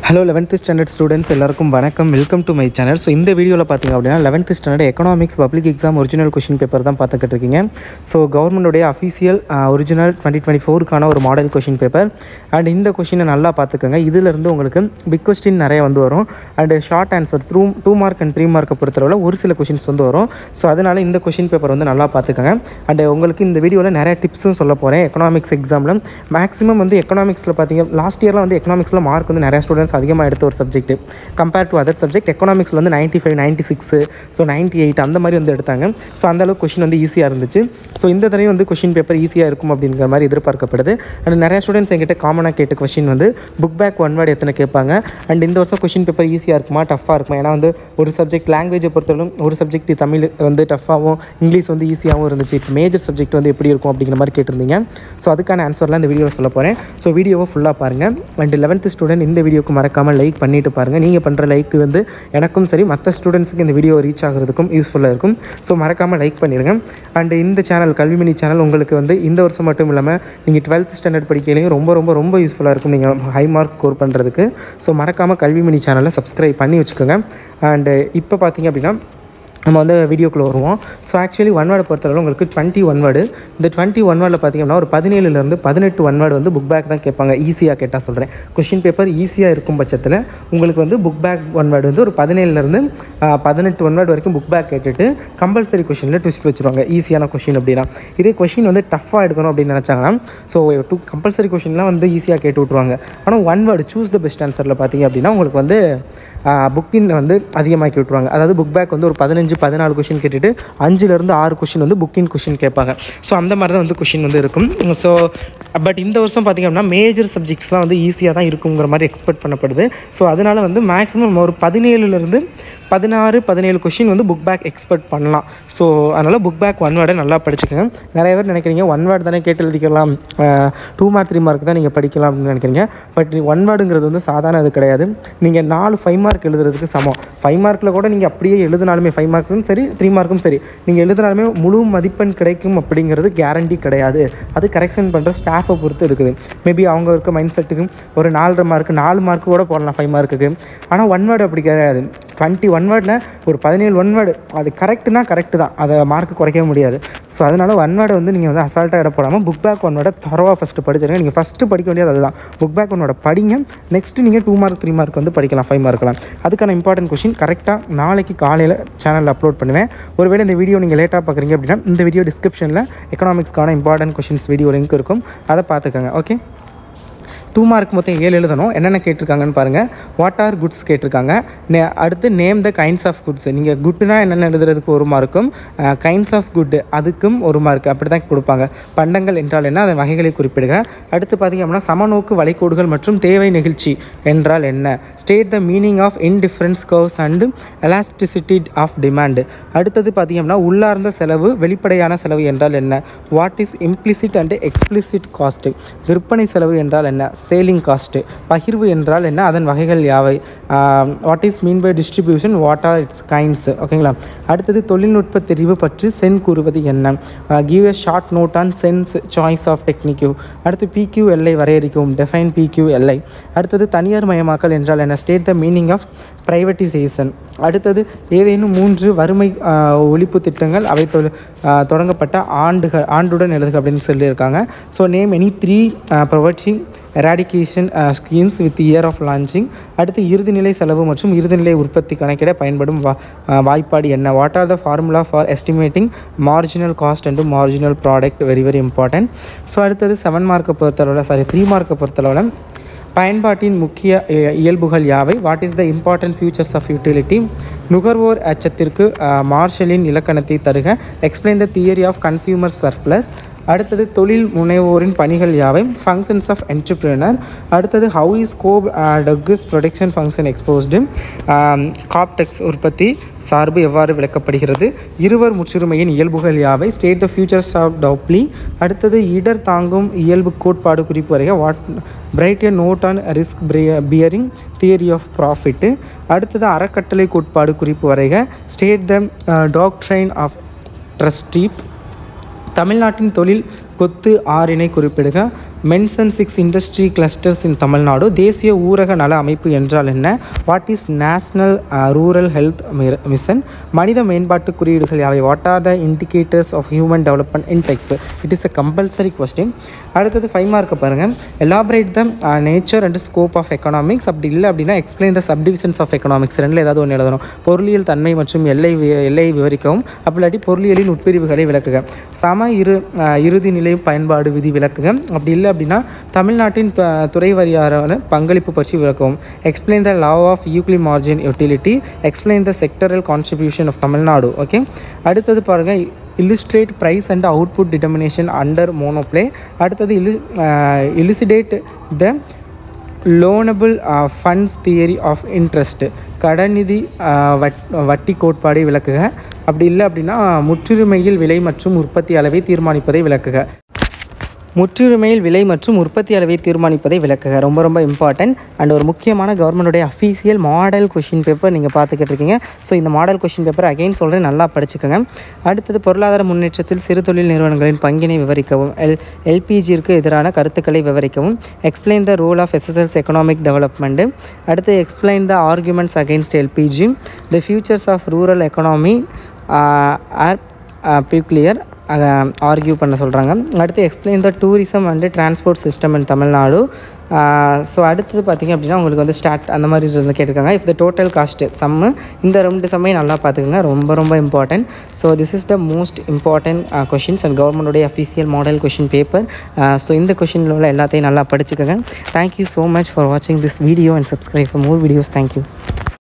Hello 11th standard students எல்லாருக்கும் வணக்கம். Welcome to my channel. So இந்த வீடியோவில் பார்த்தீங்க அப்படின்னா 11th standard economics public exam original question paper தான் பார்த்துக்கிட்டு இருக்கீங்க. ஸோ கவர்மெண்ட்டுடைய அஃபீஷியல் ஒரிஜினல் 2024க்கான ஒரு மாடல் கொஷின் பேப்பர். அண்ட் இந்த கொஷினை நல்லா பார்த்துக்கோங்க. இதிலிருந்து உங்களுக்கு பிக் கொஸ்டின் நிறைய வரும். And short answer 2 mark and 3 மார்க்கை பொறுத்தளவில் ஒரு சில கொஷின்ஸ் வரும். ஸோ அதனால் இந்த கொஷின் பேப்பர் நல்லா பார்த்துக்கோங்க. அண்ட் உங்களுக்கு இந்த வீடியோவில் நிறைய டிப்ஸும் சொல்ல போகிறேன். எக்கனாமிக்ஸ் எக்ஸாமில் மேக்ஸிமம் எக்கனாமிக்ஸில் பார்த்தீங்க லாஸ்ட் இயரில் எக்கனாமிக்ஸில் மார்க் நிறைய ஸ்டூடெண்ட்ஸ் அதிகமாக எடுத்த ஒரு subject compare to other subject. எக்கனாமிக்ஸில் 95, 96, ஸோ 98 அந்த மாதிரி எடுத்தாங்க. ஸோ அந்தளவுக்கு கொஷின் ஈஸியாக இருந்துச்சு. ஸோ இந்த தடவை கொஷின் பேப்பர் ஈஸியாக இருக்கும் அப்படிங்கிற மாதிரி எதிர்பார்க்கப்படுது. அண்ட் நிறைய ஸ்டூடெண்ட்ஸ் என்கிட்ட காமனாக கேட்ட question book back one word எத்தனை கேட்பாங்க. அண்ட் இந்த வருஷம் கொஷின் பேப்பர் ஈஸியாக இருக்குமா டஃப்பாக இருக்குமா? ஏன்னா ஒரு சப்ஜெக்ட் லாங்குவேஜை பொறுத்தவரைக்கும் ஒரு சப்ஜெக்ட் தமிழ் டஃப்பாகவும் இங்கிலீஷ் ஈஸியாகவும் இருந்துச்சு. இப்போ மேஜர் சப்ஜெக்ட் எப்படி இருக்கும் அப்படிங்கிற மாதிரி கேட்டிருந்தீங்க. ஸோ அதுக்கான ஆன்சர்லாம் இந்த வீடியோவில் சொல்ல போகிறேன். ஸோ வீடியோவை ஃபுல்லாக பாருங்கள். அண்ட் 11th ஸ்டூடெண்ட் இந்த வீடியோக்கு மறக்காமல் லைக் பண்ணிவிட்டு பாருங்கள். நீங்கள் பண்ணுற லைக்கு எனக்கும் சரி மற்ற ஸ்டூடெண்ட்ஸுக்கு இந்த வீடியோ ரீச் ஆகிறதுக்கும் யூஸ்ஃபுல்லாக இருக்கும். ஸோ மறக்காமல் லைக் பண்ணிடுங்க. அண்ட் இந்த சேனல் கல்விமணி சேனல் உங்களுக்கு இந்த வருஷம் மட்டும் இல்லாமல் நீங்கள் 12th ஸ்டாண்டர்ட் படிக்கையிலையும் ரொம்ப ரொம்ப ரொம்ப யூஸ்ஃபுல்லாக இருக்கும் நீங்கள் ஹை மார்க் ஸ்கோர் பண்ணுறதுக்கு. ஸோ மறக்காமல் கல்விமணி சேனலை சப்ஸ்கிரைப் பண்ணி வச்சுக்கோங்க. அண்டு இப்போ பார்த்தீங்க அப்படின்னா நம்ம வீடியோக்குள்ளே வருவோம். ஸோ ஆக்சுவலி ஒன் வேர்டை பொறுத்தவரை உங்களுக்கு 21 வேர்டு. இந்த 21 வேர்டில் பார்த்திங்கன்னா ஒரு 17லேருந்து 18 ஒன் வேர்டு புக் பேக் தான் கேட்பாங்க. ஈஸியாக கேட்டால் சொல்கிறேன், கொஷின் பேப்பர் ஈஸியாக இருக்கும் பட்சத்தில் உங்களுக்கு புக் பேக் ஒன் வேர்டு ஒரு 17லேருந்து 18 ஒன் வேர்டு வரைக்கும் புக் பேக் கேட்டுட்டு கம்பல்சரி கொஷினில் ட்விஸ்ட் வச்சுருவாங்க. ஈஸியான கொஷின் அப்படின்னா இதே கொஷின் டஃப்பாக எடுக்கணும் அப்படின்னு நினச்சாங்கன்னா ஸோ கம்பல்சரி கொஷின்லாம் ஈஸியாக கேட்டு விட்ருவாங்க. ஆனால் one word choose the best ஆன்சரில் பார்த்திங்க அப்படின்னா உங்களுக்கு புக்கின் அதிகமாக்கி விட்ருவாங்க. அதாவது புக் பேக் ஒரு 15-14 கொஷின் கேட்டுட்டு 5லேருந்து 6 கொஷின் புக்கின் கொஷின் கேட்பாங்க. ஸோ அந்த மாதிரி தான் கொஷின் இருக்கும். ஸோ பட் இந்த வருஷம் பார்த்திங்க அப்படின்னா மேஜர் சப்ஜெக்ட்ஸ்லாம் ஈஸியாக தான் இருக்குங்கிற மாதிரி எக்ஸ்பெக்ட் பண்ணப்படுது. ஸோ அதனால் மேக்ஸிமம் ஒரு 17லேருந்து 16-17 கொஷின் புக் பேக் எக்ஸ்பெக்ட் பண்ணலாம். ஸோ அதனால் புக் பேக் ஒன் வேர்டை நல்லா படிச்சுக்கோங்க. நிறைய பேர் நினைக்கிறீங்க ஒன் வேர்டு தானே கேட்டு எழுதிக்கலாம், 2 மார்க் 3 மார்க் தான் நீங்கள் படிக்கலாம் அப்படின்னு நினைக்கிறீங்க. பட் ஒன் வேர்டுங்கிறது சாதாரண அது கிடையாது. நீங்கள் 4 5 மார்க் எழுதுறதுக்கு சமம். 5 மார்க்கில் கூட நீங்கள் அப்படியே எழுதினாலுமே 5 மார்க்கும் சரி 3 மார்க்கும் சரி நீங்கள் எழுதினாலுமே முழு மதிப்பெண் கிடைக்கும் அப்படிங்கிறது கேரண்டி கிடையாது. அது கரெக்ஷன் பண்ணுற ஸ்டாஃபை பொறுத்து இருக்குது. மேபி அவங்க இருக்க மைண்ட் செட்டுக்கு ஒரு 4.5 மார்க் 4 மார்க்கு கூட போடலாம் 5 மார்க்குக்கு. ஆனால் ஒன் வேர்டு அப்படி கிடையாது. 21 வேர்டில் ஒரு 17 ஒன் வேர்டு அது கரெக்டுனா கரெக்டு தான், அதை மார்க்கு குறைக்கவே முடியாது. ஸோ அதனால் ஒன் வேர்டு நீங்கள் அசால்ட்டாக இட போடாமல் புக் பேக் ஒன் வேர்டை தரவாக ஃபஸ்ட்டு படிச்சிருங்க. நீங்கள் ஃபஸ்ட்டு படிக்க வேண்டியது அதுதான், புக் பேக் ஒன் வேர்டை படிங்க. நெக்ஸ்ட்டு நீங்கள் 2 மார்க் 3 மார்க் படிக்கலாம், 5 மார்க்கலாம். அதுக்கான இம்பார்ட்டன்ட் கொஷின் கரெக்டாக நாளைக்கு காலையில் சேனலில் அப்லோட் பண்ணுவேன். ஒருவேளை இந்த வீடியோ நீங்கள் லேட்டாக பார்க்குறீங்க அப்படின்னா இந்த வீடியோ டிஸ்கிரிப்ஷனில் எக்கனாமிக்ஸ்க்கான இம்பார்ட்டன்ட் கொஷின்ஸ் வீடியோ லிங்க் இருக்கும், அதை பார்த்துக்கோங்க. ஓகே, 2 மார்க் மொத்தம் 7 எழுதணும். என்னென்ன கேட்டிருக்காங்கன்னு பாருங்கள். வாட் ஆர் குட்ஸ் கேட்டிருக்காங்க. அடுத்து name the kinds of goods. நீங்கள் குட்னா என்னென்ன எழுதுறதுக்கு 1 மார்க்கும், கைண்ட்ஸ் ஆஃப் குட் அதுக்கும் 1 மார்க் அப்படி தான் கொடுப்பாங்க. பண்டங்கள் என்றால் என்ன, அதன் வகைகளை குறிப்பிடுங்க. அடுத்து பார்த்திங்க அப்படின்னா சமநோக்கு வளைகோடுகள் மற்றும் தேவை நெகிழ்ச்சி என்றால் என்ன. State the meaning of indifference curves and elasticity of demand. அடுத்தது பார்த்திங்க அப்படின்னா உள்ளார்ந்த செலவு வெளிப்படையான செலவு என்றால் என்ன. What is implicit and explicit cost. விற்பனை செலவு என்றால் என்ன. Selling cost. பகிர்வு என்றால் என்ன, அதன் வகைகள் யாவை. What is mean by distribution, what are its kinds. ஓகேங்களா. அடுத்தது தொழில்நுட்ப தெரிவு பற்றி சென் கூறுவது என்ன. Give a short note on Sen's choice of technique. அடுத்து PQLI வரையறுக்கவும், டெஃபைன் PQLI. அடுத்தது தனியார் மயமாக்கல் என்றால் என்ன. State the meaning of privatisation. அடுத்தது ஏதேனும் 3 வறுமை ஒழிப்பு திட்டங்கள் அவை தொடங்கப்பட்ட ஆண்டுடன் எழுதுக அப்படின்னு சொல்லியிருக்காங்க. So name any 3 poverty eradication schemes with year of launching. அடுத்து இறுதிநிலை செலவு மற்றும் இறுதிநிலை உற்பத்தி கணக்கிட பயன்படும் வாய்ப்பாடு என்ன. What are the formula for estimating marginal cost and marginal product. Very very important. So அடுத்தது 7 மார்க்கை பொறுத்தளவில் 3 மார்க்கை பொறுத்தளவில் பயன்பாட்டின் முக்கிய இயல்புகள் யாவை. What is the important features of utility. நுகர்வோர் அச்சத்திற்கு மார்ஷலின் இலக்கணத்தை தருக. Explain the theory of consumer surplus. அடுத்தது தொழில் முனைவோரின் பணிகள் யாவை. Functions of entrepreneur. அடுத்தது how is Cobb Douglas production function exposed. காப்டெக்ஸ் உற்பத்தி சார்பு எவ்வாறு விளக்கப்படுகிறது. இருவர் முற்றுரிமையின் இயல்புகள் யாவை. State the features of duopoly. அடுத்தது இடர் தாங்கும் இயல்பு கோட்பாடு குறிப்பு வரைக. What write a note on risk bearing theory of profit. அடுத்தது அறக்கட்டளை கோட்பாடு குறிப்பு வரைக. State the doctrine of trusteeship. தமிழ்நாட்டின் தொழில் கொத்து ஆறினை குறிப்பிடுக. Mention 6 industry clusters in Tamil Nadu. தேசிய ஊரக நல அமைப்பு என்றால் என்ன? What is national rural health mission? மனித மேம்பாட்டு குறியீடுகள் யாவை? What are the indicators of human development index? It is a compulsory question. அடுத்தது 5 மார்க்கு பாருங்கள். Elaborate the nature and scope of economics. அப்படி இல்லை அப்படின்னா explain the subdivisions of economics. ரெண்டில் ஏதாவது ஒன்று எழுதணும். பொருளியல் தன்மை மற்றும் எல்லையை விவரிக்கவும். அப்படி இல்லாட்டி பொருளியலின் உட்பிரிவுகளை விளக்குக. இறுதி நிலை பயன்பாடு விதி விளக்குக. அப்படி இல்லை அப்படின்னா தமிழ்நாட்டின் துறை வாரியான பங்களிப்பு பற்றி விளக்கவும். Explain the law of equally margin utility. Explain the sectoral contribution of Tamil Nadu. Okay, அடுத்தது பாருங்கள். illustrate price and output determination under monopoly. அடுத்தது elucidate the loanable funds theory of interest. கடனிதி வட்டி கோட்பாடை விளக்குக. அப்படி இல்லை அப்படின்னா முற்றுரிமையில் விலை மற்றும் உற்பத்தி அளவை தீர்மானிப்பதை விளக்குக. முற்றுரிமையில் விலை மற்றும் உற்பத்தி அளவை தீர்மானிப்பதை விளக்குக. ரொம்ப ரொம்ப இம்பார்ட்டன்ட் அண்ட் ஒரு முக்கியமான கவர்மெண்ட்டுடைய அஃபீஷியல் மாடல் கொஷின் பேப்பர் நீங்கள் பார்த்துக்கிட்டு இருக்கீங்க. ஸோ இந்த மாடல் கொஷின் பேப்பர் அகைன் சொல்கிறேன், நல்லா படிச்சுக்கோங்க. அடுத்தது பொருளாதார முன்னேற்றத்தில் சிறு தொழில் நிறுவனங்களின் பங்கினை விவரிக்கவும். எல்பிஜிற்கு எதிரான கருத்துக்களை விவரிக்கவும். Explain the role of SSLs economic development. அடுத்து explain the arguments against LPG. The features of rural economy are peculiar argue பண்ண சொல்கிறாங்க. அடுத்து explain the tourism and transport system in Tamil Nadu. So அடுத்தது பார்த்திங்க அப்படின்னா உங்களுக்கு வந்து அந்த மாதிரி இருந்து கேட்டிருக்காங்க. If the total cost sum. இந்த 2 சம்மையும் நல்லா பார்த்துக்கோங்க, ரொம்ப ரொம்ப important. So this is the most important questions and கவர்மெண்ட்டுடைய official model question paper. So இந்த கொஷினில் உள்ள எல்லாத்தையும் நல்லா படிச்சுக்கோங்க. தேங்க்யூ ஸோ மச் ஃபார் வாட்சிங் this video and subscribe for more videos. Thank you.